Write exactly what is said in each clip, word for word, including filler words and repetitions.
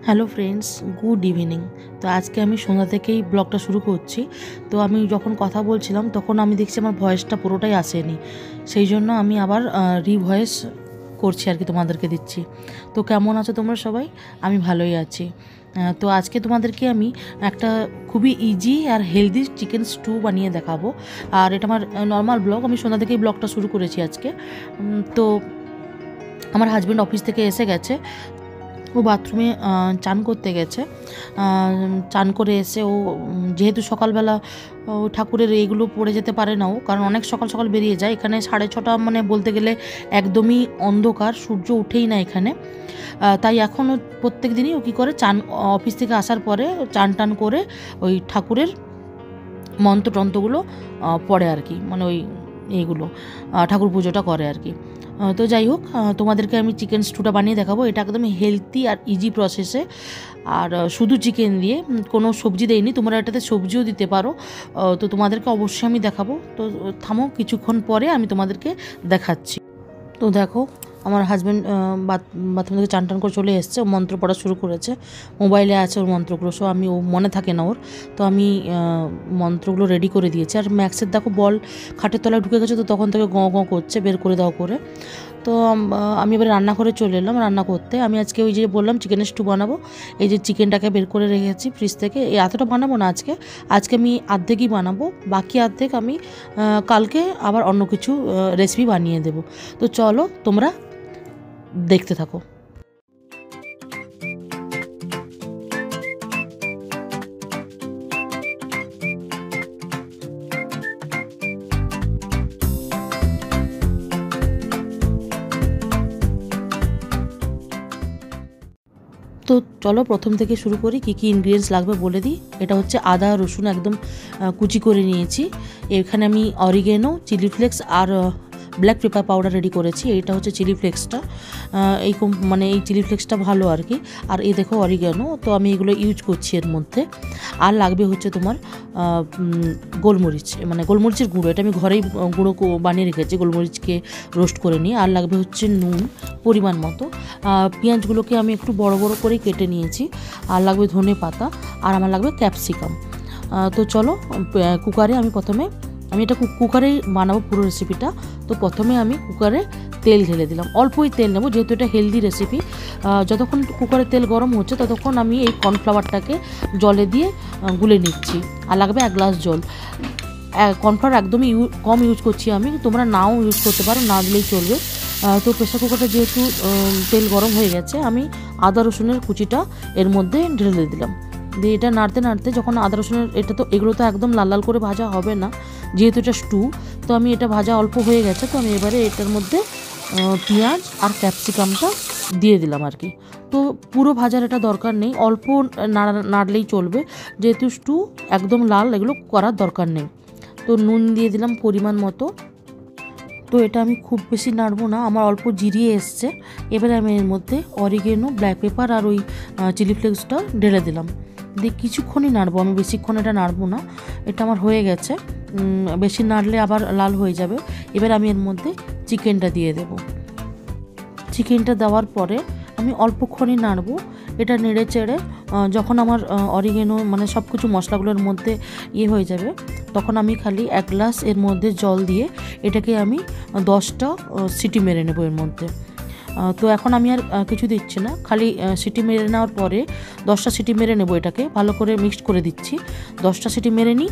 Hello friends, good evening. তো আজকে আমি সন্ধ্যা থেকেই ব্লগটা শুরু করছি। তো আমি যখন কথা বলছিলাম তখন আমি দেখছি আমার ভয়েসটা পুরোটাই আসেনি, সেই জন্য আমি আবার রিভয়েস করছি আর কি, তোমাদেরকে দিচ্ছি। তো কেমন আছো তোমরা সবাই? আমি ভালোই আছি। তো আজকে তোমাদেরকে আমি একটা খুবই ইজি আর হেলদি চিকেন স্টু বানিয়ে দেখাবো। আর এটা আমার নর্মাল ব্লগ, আমি সন্ধ্যা থেকেই ব্লগটা শুরু করেছি আজকে। তো আমার হাজব্যান্ড অফিস থেকে এসে গেছে, ও বাথরুমে চান করতে গেছে। চান করে এসে ও যেহেতু সকালবেলা ও ঠাকুরের এইগুলো পড়ে যেতে পারে না, ও কারণ অনেক সকাল সকাল বেরিয়ে যায়। এখানে সাড়ে ছটা মানে বলতে গেলে একদমই অন্ধকার, সূর্য উঠেই না এখানে। তাই এখন ও প্রত্যেক দিনই ও কী করে, চান অফিস থেকে আসার পরে চান টান করে ওই ঠাকুরের মন্ত্র টন্ত্রগুলো পড়ে আর কি, মানে ওই এইগুলো ঠাকুর পুজোটা করে আর কি। তো যাই হোক, তোমাদেরকে আমি চিকেন স্টুটা বানিয়ে দেখাবো। এটা একদম হেলদি আর ইজি প্রসেসে, আর শুধু চিকেন দিয়ে, কোনো সবজি দেয়নি। তোমরা এটাতে সবজিও দিতে পারো। তো তোমাদেরকে অবশ্যই আমি দেখাবো। তো থামো, কিছুক্ষণ পরে আমি তোমাদেরকে দেখাচ্ছি। তো দেখো, আমার হাজব্যান্ড বাথরুম থেকে চান টান করে চলে এসছে, ও মন্ত্র পড়া শুরু করেছে। মোবাইলে আছে ওর মন্ত্রগুলো, সো আমি ও মনে থাকে না ওর, তো আমি মন্ত্রগুলো রেডি করে দিয়েছি। আর ম্যাক্সের দেখো বল খাটের তলায় ঢুকে গেছে, তো তখন থেকে গঁ গঁ করছে, বের করে দাও করে। তো আমি এবার রান্নাঘরে চলে এলাম রান্না করতে। আমি আজকে ওই যে বললাম চিকেনের স্টু বানাবো, এই যে চিকেনটাকে বের করে রেখেছি ফ্রিজ থেকে। এই এতটা বানাবো না আজকে, আজকে আমি অর্ধেকই বানাবো, বাকি অর্ধেক আমি কালকে আবার অন্য কিছু রেসিপি বানিয়ে দেবো। তো চলো তোমরা দেখতে থাকো। তো চলো প্রথম থেকে শুরু করি, কী কী ইনগ্রিডিয়েন্টস লাগবে বলে দিই। এটা হচ্ছে আদা রসুন একদম কুচি করে নিয়েছি। এখানে আমি অরিগেনো, চিলি ফ্লেক্স আর ব্ল্যাক পেপার পাউডার রেডি করেছি। এইটা হচ্ছে চিলি ফ্লেক্সটা, এই মানে এই চিলি ফ্লেক্সটা ভালো আর কি। আর এই দেখো অরিগেনো, তো আমি এগুলো ইউজ করছি এর মধ্যে। আর লাগবে হচ্ছে তোমার গোলমরিচ, মানে গোলমরিচের গুঁড়ো, এটা আমি ঘরেই গুঁড়ো বানিয়ে রেখেছি, গোলমরিচকে রোস্ট করে নিয়ে। আর লাগবে হচ্ছে নুন পরিমাণ মতো। পেঁয়াজগুলোকে আমি একটু বড় বড় করে কেটে নিয়েছি। আর লাগবে ধনে পাতা, আর আমার লাগবে ক্যাপসিকাম। তো চলো কুকারে আমি প্রথমে, আমি এটা কুকারেই বানাবো পুরো রেসিপিটা। তো প্রথমে আমি কুকারে তেল ঢেলে দিলাম, অল্পই তেল নেবো যেহেতু এটা হেলদি রেসিপি। যতক্ষণ কুকারে তেল গরম হচ্ছে ততক্ষণ আমি এই কর্নফ্লাওয়ারটাকে জলে দিয়ে গুলে নিচ্ছি। আর লাগবে এক গ্লাস জল। কর্নফ্লাওয়ার একদমই ইউ কম ইউজ করছি আমি, তোমরা নাও ইউজ করতে পারো, না দিলেই চলবে। তো প্রেসার কুকারটা যেহেতু তেল গরম হয়ে গেছে, আমি আদা রসুনের কুচিটা এর মধ্যে ঢেলে দিলাম। দিয়ে এটা নাড়তে নাড়তে যখন আদা রসুনের, এটা তো এগুলো তো একদম লাল লাল করে ভাজা হবে না যেহেতু এটা স্টু, তো আমি এটা ভাজা অল্প হয়ে গেছে। তো আমি এবারে এটার মধ্যে পেঁয়াজ আর ক্যাপসিকামটা দিয়ে দিলাম আর কি। তো পুরো ভাজার এটা দরকার নেই, অল্প নাড়লেই চলবে, যেহেতু স্টু একদম লাল এগুলো করার দরকার নেই। তো নুন দিয়ে দিলাম পরিমাণ মতো। তো এটা আমি খুব বেশি নাড়বো না, আমার অল্প জিরিয়ে এসছে। এবারে আমি এর মধ্যে অরিগেনো, ব্ল্যাক পেপার আর ওই চিলি ফ্লেক্সটা ঢেলে দিলাম। দিয়ে কিছুক্ষণই নাড়বো, আমি বেশিক্ষণ এটা নাড়বো না। এটা আমার হয়ে গেছে, বেশি নাড়লে আবার লাল হয়ে যাবে। এবার আমি এর মধ্যে চিকেনটা দিয়ে দেব। চিকেনটা দেওয়ার পরে আমি অল্পক্ষণই নাড়বো। এটা নেড়ে চেড়ে যখন আমার অরিগেনো মানে সব কিছু মশলাগুলোর মধ্যে ইয়ে হয়ে যাবে, তখন আমি খালি এক গ্লাস এর মধ্যে জল দিয়ে এটাকে আমি দশটা সিটি মেরে নেবো এর মধ্যে। তো এখন আমি আর কিছু দিচ্ছি না, খালি সিটি মেরে নেওয়ার পরে দশটা সিটি মেরে নেবো, এটাকে ভালো করে মিক্সড করে দিচ্ছি। দশটা সিটি মেরে নিই।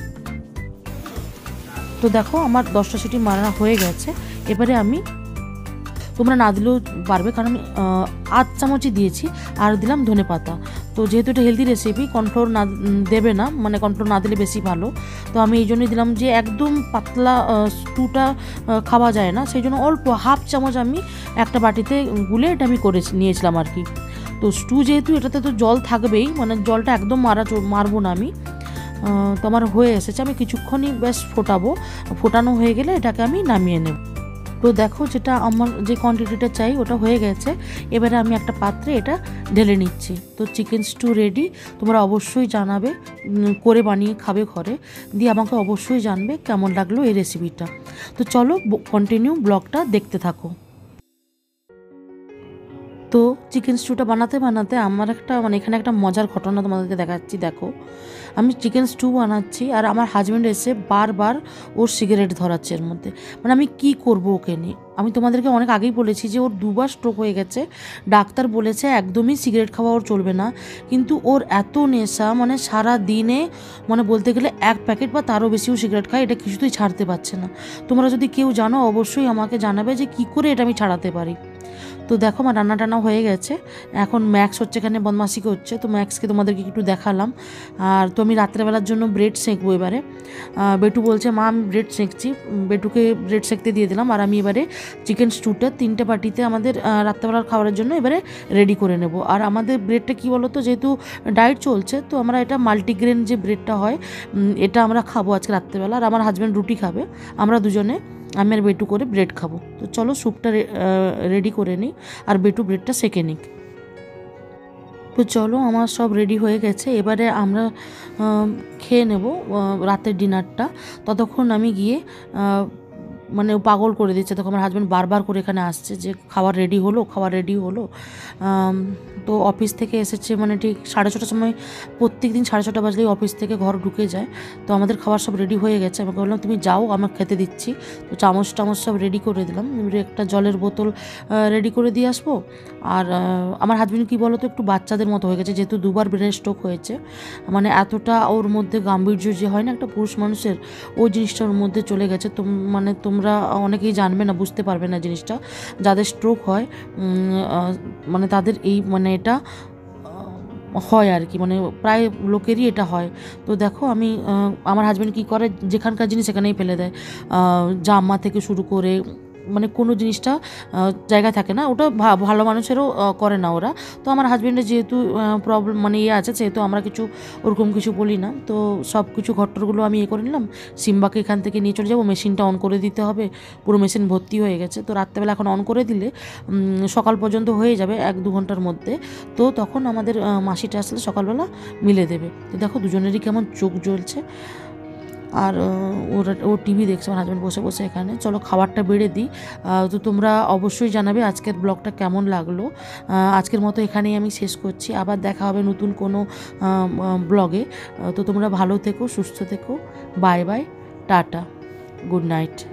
তো দেখো আমার দশটা সিটি মারা হয়ে গেছে। এবারে আমি, তোমরা না দিলেও পারবে কারণ আমি আধ চামচই দিয়েছি, আর দিলাম ধনে পাতা। তো যেহেতু এটা হেলদি রেসিপি, কর্নফ্লাওয়ার না দেবে না, মানে কর্নফ্লাওয়ার না দিলে বেশি ভালো। তো আমি এই জন্যই দিলাম, যে একদম পাতলা স্টুটা খাওয়া যায় না, সেই জন্য অল্প হাফ চামচ আমি একটা বাটিতে গুলে এটা আমি করে নিয়েছিলাম আর কি। তো স্টু যেহেতু এটাতে তো জল থাকবেই, মানে জলটা একদম মারা মারবো না আমি। তো আমার হয়ে এসেছে, আমি কিছুক্ষণই বেশ ফোটাবো, ফোটানো হয়ে গেলে এটাকে আমি নামিয়ে নেব। তো দেখো যেটা আমার যে কোয়ান্টিটিটা চাই ওটা হয়ে গেছে। এবারে আমি একটা পাত্রে এটা ঢেলে নিচ্ছি। তো চিকেন স্টু রেডি। তোমরা অবশ্যই জানাবে, করে বানিয়ে খাবে ঘরে, দিয়ে আমাকে অবশ্যই জানবে কেমন লাগলো এই রেসিপিটা। তো চলো কন্টিনিউ ব্লগটা দেখতে থাকো। তো চিকেন স্টুটা বানাতে বানাতে আমার একটা মানে এখানে একটা মজার ঘটনা তোমাদেরকে দেখাচ্ছি। দেখো আমি চিকেন স্টু বানাচ্ছি আর আমার হাজব্যান্ড এসে বারবার ওর সিগারেট ধরাচ্ছে এর মধ্যে। মানে আমি কি করব ওকে নিয়ে। আমি তোমাদেরকে অনেক আগেই বলেছি যে ওর দুবার স্ট্রোক হয়ে গেছে, ডাক্তার বলেছে একদমই সিগারেট খাওয়া ওর চলবে না, কিন্তু ওর এত নেশা মানে সারা দিনে মানে বলতে গেলে এক প্যাকেট বা তারও বেশিও সিগারেট খায়, এটা কিছুতেই ছাড়তে পারছে না। তোমরা যদি কেউ জানো অবশ্যই আমাকে জানাবে যে কী করে এটা আমি ছাড়াতে পারি। তো দেখো আমার রান্না টান্না হয়ে গেছে, এখন ম্যাক্স হচ্ছে এখানে বদমাশি করছে, তো ম্যাক্সকে তোমাদেরকে একটু দেখালাম। আর তো আমি রাত্রেবেলার জন্য ব্রেড সেঁকবো এবারে। বেটু বলছে মা আমি ব্রেড সেঁকছি, বেটুকে ব্রেড সেঁকতে দিয়ে দিলাম। আর আমি এবারে চিকেন স্টুটা তিনটে বাটিতে আমাদের রাত্রেবেলার খাবারের জন্য এবারে রেডি করে নেব। আর আমাদের ব্রেডটা কী বলো তো, যেহেতু ডায়েট চলছে তো আমরা এটা মাল্টিগ্রেন যে ব্রেডটা হয় এটা আমরা খাবো আজকে রাত্রেবেলা। আর আমার হাজব্যান্ড রুটি খাবে, আমরা দুজনে আমি আর বেটু করে ব্রেড খাবো। তো চলো স্যুপটা রেডি করে নিই আর বেটু ব্রেডটা সেঁকে নিক। তো চলো আমার সব রেডি হয়ে গেছে, এবারে আমরা খেয়ে নেব রাতের ডিনারটা। ততক্ষণ আমি গিয়ে মানে পাগল করে দিচ্ছে, তখন আমার হাজব্যান্ড বারবার করে এখানে আসছে যে খাবার রেডি হলো খাবার রেডি হলো। তো অফিস থেকে এসেছে মানে ঠিক সাড়ে ছটার সময়, প্রত্যেক দিন সাড়ে ছটা বাজলেই অফিস থেকে ঘর ঢুকে যায়। তো আমাদের খাবার সব রেডি হয়ে গেছে, আমাকে বললাম তুমি যাও আমাকে খেতে দিচ্ছি। তো চামচ টামচ সব রেডি করে দিলাম, একটা জলের বোতল রেডি করে দিয়ে আসবো। আর আমার হাজব্যান্ড কী বলো তো একটু বাচ্চাদের মতো হয়ে গেছে, যেহেতু দুবার ব্রেন স্ট্রোক হয়েছে, মানে এতটা ওর মধ্যে গাম্ভীর্য যে হয় না একটা পুরুষ মানুষের, ওই জিনিসটা ওর মধ্যে চলে গেছে। তো মানে তোমরা অনেকেই জানবে না, বুঝতে পারবে না জিনিসটা, যাদের স্ট্রোক হয় মানে তাদের এই মানে এটা হয় আর কি, মানে প্রায় লোকেরই এটা হয়। তো দেখো আমি আমার হাজব্যান্ড কী করে, যেখানকার জিনিস সেখানেই ফেলে দেয়, জামা থেকে শুরু করে মানে কোনো জিনিসটা জায়গায় থাকে না, ওটা ভালো মানুষেরও করে না ওরা। তো আমার হাজব্যান্ডের যেহেতু প্রবলেম মানে ইয়ে আছে, সেহেতু আমরা কিছু ওরকম কিছু বলি না। তো সব কিছু ঘট্টরগুলো আমি ইয়ে করে নিলাম, সিম্বাকে এখান থেকে নিয়ে চলে যাবো, মেশিনটা অন করে দিতে হবে, পুরো মেশিন ভর্তি হয়ে গেছে। তো রাত্রেবেলা এখন অন করে দিলে সকাল পর্যন্ত হয়ে যাবে এক দু ঘন্টার মধ্যে। তো তখন আমাদের মাসিটা আসলে সকালবেলা মিলে দেবে। তো দেখো দুজনেরই কেমন চোখ জ্বলছে, আর ওরা ও টিভি দেখছে, আমার হাজব্যান্ড বসে বসে এখানে। চলো খাবারটা বেড়ে দিই। তো তোমরা অবশ্যই জানাবে আজকের ব্লগটা কেমন লাগলো। আজকের মতো এখানেই আমি শেষ করছি, আবার দেখা হবে নতুন কোনো ব্লগে। তো তোমরা ভালো থেকো, সুস্থ থেকো, bye bye, tata, good night.